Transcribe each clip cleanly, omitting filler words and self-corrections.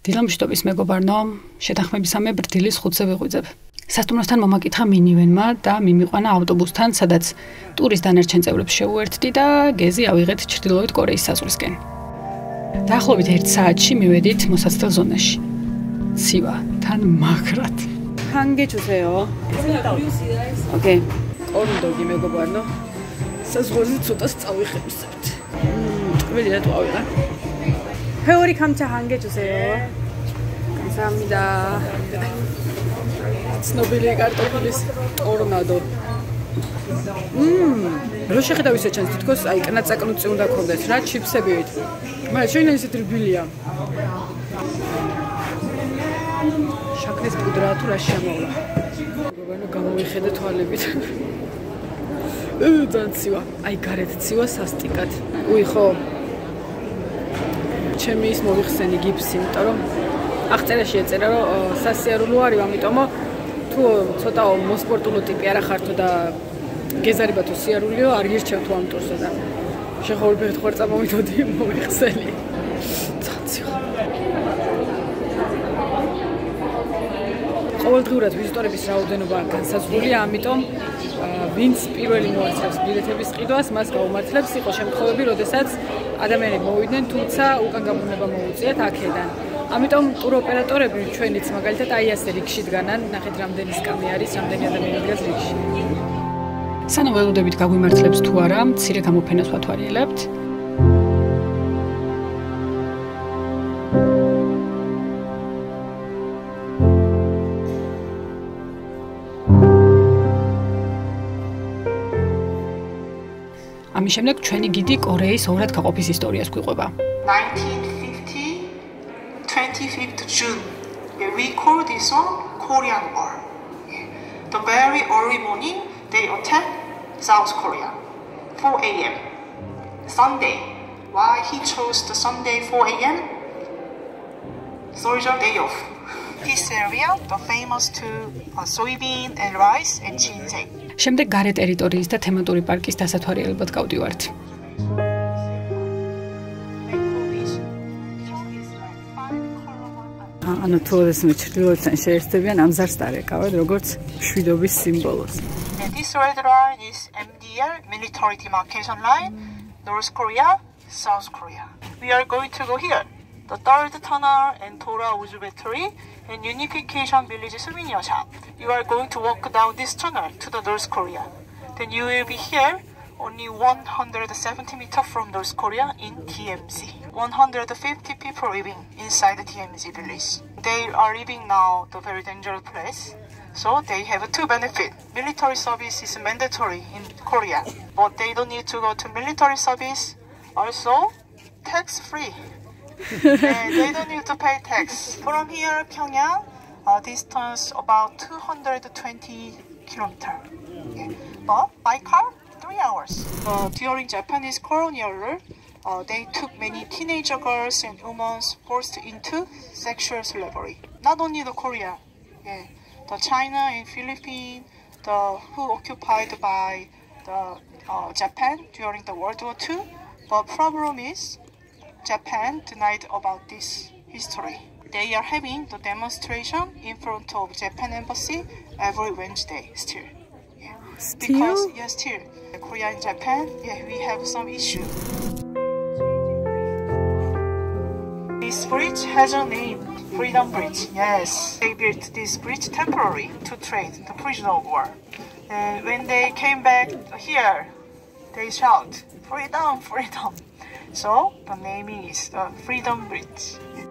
დილამშვიდობის მეგობარნო, შეთანხმებისამე ბრდილის 5-ზე ვიღვიძებ. სასტუმროსთან მომაკითხა მინივენმა და მიმიყვანა ავტობუსთან, სადაც ტურის დანარჩენ წევრებს შეუერთდი და გეზი ავიღეთ ჩრდილოეთ კორეის საზღვრისკენ. დაახლოებით 1 საათში მივედით მოსაცდელ ზონაში. ცივა, თან მაგრად. 한 개 주세요. 오케이. 어른도기 მეგობარნო. საზღვარზე ცოტას წავიხებსებთ. ტკბილია თუ ავიღა. 회오리 감자 한 개 주세요. 감사합니다. ცნობილი კარტოფილის ტორნადო. რო შეხედავ ისე ჩანს თითქოს აი კნაწაკნუწი უნდა გქონდეს რა ჩიფსებით. მაგრამ შეიძლება ისეთი რბილია. შაქრის პუდრა თუ რა შემოვლა. მეგობარნო გამოვიხედე თვალებით. ძალიან ცივა. აი გარეთ ცივა სასტიკად. უი ხო. ჩემი ის მოვიხსენი გიფსი, იმიტომ რომ აღწერაში ეწერა რომ სასიარულო არის, ამიტომ თუ ცოტა მოსპორტულო ტიპი არა ხართო და გეზარება თუ სიარულიო, არ გირჩევ თუ ამ ტურსა და შეხოვებთ ხარ წამოვიდოდი მოვიხსენი. ცაციხა. ყოველდღიურად ვიზიტორების რაოდენობა განსაზღვრულია, ამიტომ ვინც პირველი მოასწრებს ბილეთების ყიდვას, მას გაუმართლებს. იყო შემთხვევები, როდესაც ადამიანები მოვიდნენ, თუმცა უკან გაბრუნება მოუწიათ აქედან. ამიტომ ტუროპერატორები ჩვენიც მაგალითად აი ასე რიგში დგანან, ნახეთ რამდენი სკამი არის, რამდენი ადამიანი დგას რიგში. სანამ ველოდებით გაგვიმართლებს თუ არა, მცირე გამოფენას ვათვალიერებთ. ამის შემდეგ ჩვენი გიდი კორეის ორად გაყოფის ისტორიას გვიყვება. 1950, 25th June. We call this one Korean War. The very early morning, they attacked South Korea. 4 a.m. Sunday. Why he chose the Sunday 4 a.m.? Soldier day off. This area, the famous to soybean and rice and ginseng. შემდეგ გარე ტერიტორიის და თემატური პარკის დასათვალიერებლად გავდივართ. ანუ თუ ესმე ჩრდილოეთთან შეერთებიან ამ ზარს დარეკავად როგორც მშვიდობის სიმბოლოს. This red line is MDL, military demarcation line, North Korea, South Korea. We are going to go here. The third tunnel and Tora Uju battery and unification village souvenir shop. You are going to walk down this tunnel to the North Korea. Then you will be here only 170 meters from North Korea in TMZ. 150 people living inside the TMZ village. They are living now the very dangerous place. So they have two benefits. Military service is mandatory in Korea, but they don't need to go to military service. Also, tax-free. They don't need to pay tax. From here, Pyongyang, distance about 220 kilometers. But by car, 3 hours. During Japanese colonial rule, they took many teenager girls and women forced into sexual slavery. Not only the Korea, the China and Philippines, who occupied by the Japan during the World War II. But problem is, Japan denied about this history. They are having the demonstration in front of Japan embassy every Wednesday still. Because still Korea and Japan, we have some issue. This bridge has a name, Freedom Bridge. Yes, they built this bridge temporarily to trade the prisoner of war. And when they came back here, they shout, "Freedom, freedom!" So the name is the Freedom Bridge.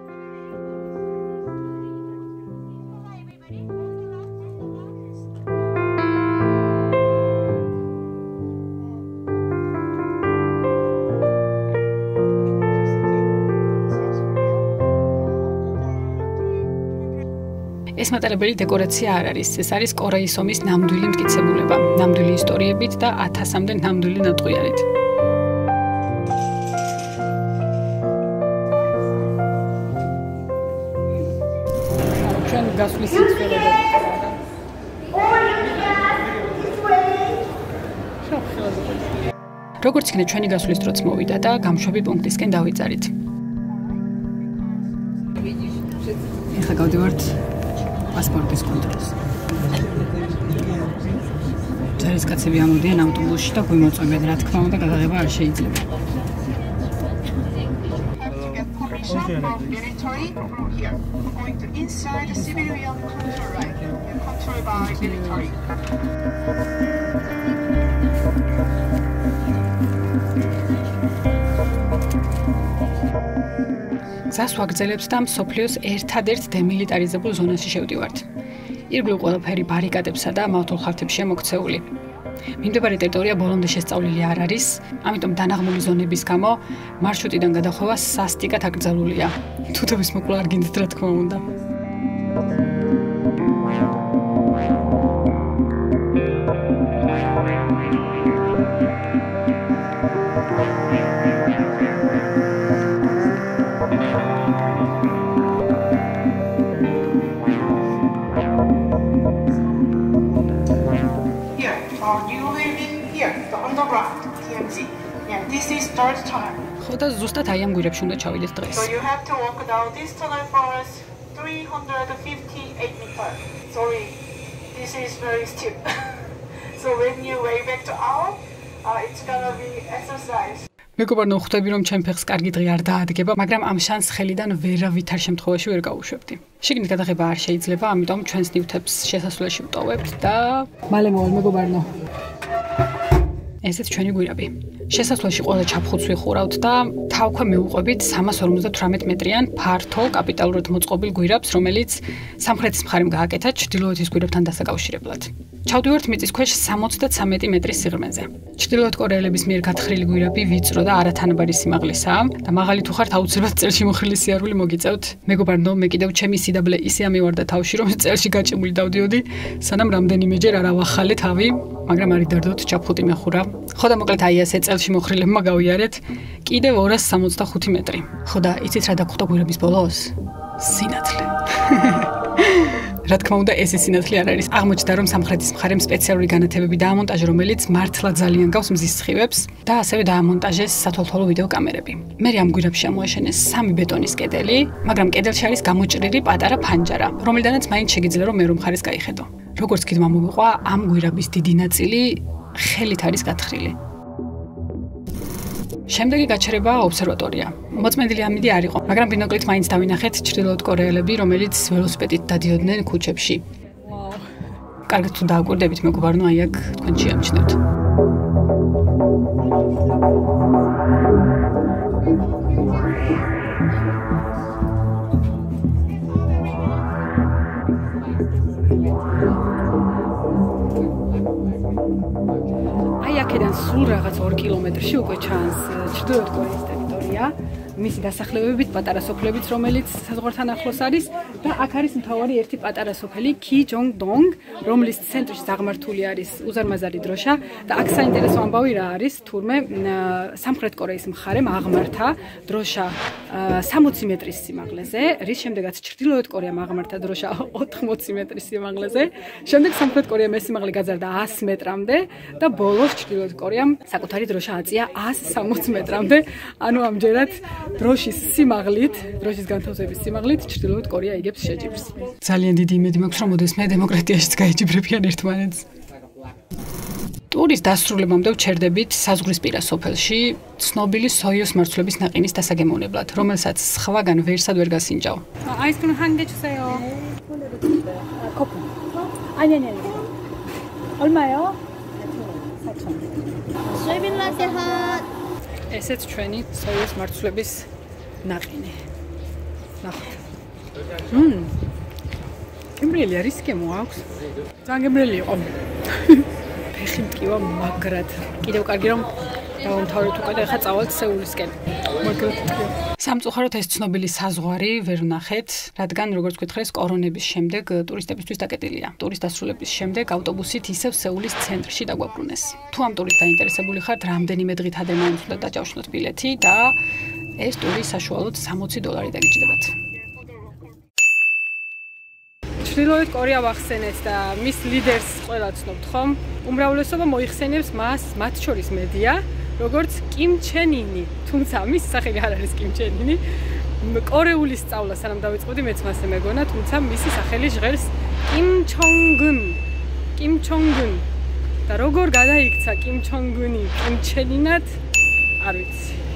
ეს მატარებელი დეკორაცია არ არის, ეს არის კორეის ომის ნამდვილი მტკიცებულება, ნამდვილი ისტორიებით და 1000-მდე ნამდვილი ნატყვიარით. ჩვენ გასვლის სიცოცხლეები. როგორც იქნა ჩვენი გასვლის დროც მოვიდა და გამშვები პუნქტისკენ დავიძარით. ეხლა გავდივართ პასპორტის კონტროლს. ჯარისკაცები ამოდიან ავტობუსში და გვიმოწმებენ, რა თქმა უნდა, გადაღება არ შეიძლება. From military from here. We're going to inside the civilian control line. Controlled by military. გზას ვაგრძელებთ და მსოფლიოს ერთადერთ დემილიტარიზებულ ზონაში შევდივართ. ირგვლივ ყველაფერი ბარიკადებსა და მავთულხავთებშია მოქცეული. მიმდებარე ტერიტორია ბოლომდე შესწავლილი არ არის, ამიტომ დანაღმული ზონების გამო მარშრუტიდან გადახვევა სასტიკად აკრძალულია. თუთების მოკვლა არ გინდათ, რა თქმა უნდა. This is third tunnel. ხო და ზუსტად აი ამ გვირებში უნდა ჩავიდეთ დღეს. So you have to walk down this tunnel for 358 meters. Sorry, this is very steep. So when you way back to out, it's gonna be exercise. მეგობარნო, ხვდები რომ ჩემ ფეხს კარგი დღე არ დაადგება, მაგრამ ამ შანსს ხელიდან ვერავითარ შემთხვევაში ვერ გავუშვებდი. შიგნით გადაღება არ შეიძლება, ამიტომ ჩვენს ნივთებს შესასვლელში ვტოვებთ და მალე მოვალ მეგობარნო. ესეც ჩვენი გვირაბი. შესასვლელში ყველა ჩაფხუც ვიხურავთ და თავქვე მივუყვებით 358 მეტრიან ფართო კაპიტალურად მოწყობილ გვირაბს, რომელიც სამხრეთის მხარემ გააკეთა ჩრდილოეთის გვირაბთან დასაკავშირებლად. ჩავდივართ მიწის ქვეშ 73 მეტრის სიღრმეზე. ჩრდილოეთ კორეელების მიერ გათხრილი გვირაბი ვიწრო და არათანაბარი სიმაღლისაა და მაღალი თუ ხართ აუცილებლად წელში მოხრილი სიარული მოგიწევთ. მეგობარნო, მე კიდევ ჩემი სიდაბლე ისე ამივარდა თავში, რომ წელში გაჭიმული დავდიოდი, სანამ რამდენიმეჯერ არ ავახალე თავი, მაგრამ არ იდარდოთ ჩაფხუტი მეხურა. ხო და მოკლედ აი ესე წელში მოხრილებმა გავიარეთ კიდევ 265 მეტრი. ხო და იცით რა დაგხვდა გვირაბის ბოლოს? სინათლე. რა თქმა უნდა, ეს სინათლე არ არის. აღმოჩნდა, რომ სამხრეთის მხარემ სპეციალური განათებები დაამონტაჟა, რომელიც მართლა ძალიან გავს მზის სხივებს და ასევე დაამონტაჟეს სათვალთვალო ვიდეო კამერები. მე ამ გვირაბში ამოაშენეს 3 ბეტონის კედელი, მაგრამ კედელში არის გამოჭრილი პატარა ფანჯარა, რომელიდანაც მაინც შეგიძლია რომ მეორე მხარეს გაიხედო. როგორც კიდმა მომიყვა, ამ გვირაბის დიდი ნაწილი ხელით არის გათხრილი. შემდეგი გაჩერება ობსერვატორია. მოწმენდილი ამინდი არ იყო, მაგრამ ბინოკლით მაინც დავინახეთ ჩრდილოეთ კორეელები, რომელიც ველოსიპედით დადიოდნენ ქუჩებში. ვაუ. კარგად თუ დააკვირდებით, მეგობარნო, აი აქ თქვენ შეამჩნევთ. აქედან სულ რაღაც 2 კილომეტრში უკვე ჩანს ჩრდილოეთ კორეის ტერიტორია, მისი დასახლებებით პატარა სოფლებიც, რომელიც საზღვართან ახლოს არის და აქ არის მთავარი ერთი პატარა სოფელი კიჯონგდონგ, რომლის ცენტრში აღმართული არის უზარმაზარი დროშა და აქ საინტერესო ამბავი რა არის, თურმე სამხრეთ კორეის მხარემ აღმართა დროშა 60 მეტრის სიმაღლეზე, რის შემდეგაც ჩრდილოეთ კორეამ აღმართა დროშა 80 მეტრის სიმაღლეზე, შემდეგ სამხრეთ კორეამ ეს სიმაღლე გაძარდა 100 მეტრამდე და ბოლოს ჩრდილოეთ კორეამ საკუთარი დროშა აწია 160 მეტრამდე, ანუ ამჯერად დროშის სიმაღლით, დროშის განთავსების სიმაღლით ჩრდილოეთ კორეა იგებს შეჯიბრს. ძალიან დიდი იმედი მაქვს, რომ ოდესმე დემოკრატიაშიც გაიჯიბრებიან ერთმანეთს. ტურის დასრულებამდე ვჩერდებით საზღვრისპირა სოფელში, ცნობილი სოიოს მარცვლების ნაყინის დასაგემოვნებლად, რომელსაც სხვაგან ვერსად ვერ გასინჯავ. 아이스크림 한 개 주세요. 커피. 아니. 얼마요? 4,000. 쉐빈 라떼 핫. ესეც ჩვენი სოიოს მარცვლების ნაყინი. ნახოთ. გემრიელი არის, გემო აქვს. ძალიან გემრიელი იყო. ფეხი მტკივა მაგრად. კიდევ კარგი რომ დავამთავრეთ უკვე და ახლა წავალთ სეულისკენ. მაგრად მტკივა. სამწუხაროდ ეს ცნობილი საზღვარი ვერ ვნახეთ, რადგან როგორც გითხრეს, კორონების შემდეგ ტურისტებისთვის დაკეტილია. ტურის დასრულების შემდეგ ავტობუსით ისევ სეულის ცენტრში დაგვაბრუნეს. თუ ამ ტურით დაინტერესებული ხართ, რამდენიმე დღით ადრე მაინც უნდა დაჯავშნოთ ბილეთი და ეს ტური საშუალოდ $60 დაგიჯდებათ. ჩრდილოეთ კორეა ვახსენეთ და მის ლიდერს ყველა ცნობთ ხომ? უმრავლესობა მოიხსენიებს მას, მათ შორის მედია, როგორც კიმ ჩენ ინი. თუმცა მის სახელი არ არის კიმ ჩენ ინი. კორეული სწავლა სანამ დავიწყებდი მეც მასე მეგონა, თუმცა მისი სახელი ჟღერს კიმ ჩონგუნ. კიმ ჩონგუნ. და როგორ გადაიქცა კიმ ჩონგუნი კიმ ჩენინად? არ ვიცი.